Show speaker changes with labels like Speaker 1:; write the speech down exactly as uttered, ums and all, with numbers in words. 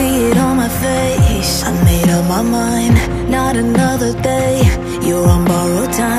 Speaker 1: see it on my face. I made up my mind, not another day. You're on borrowed time.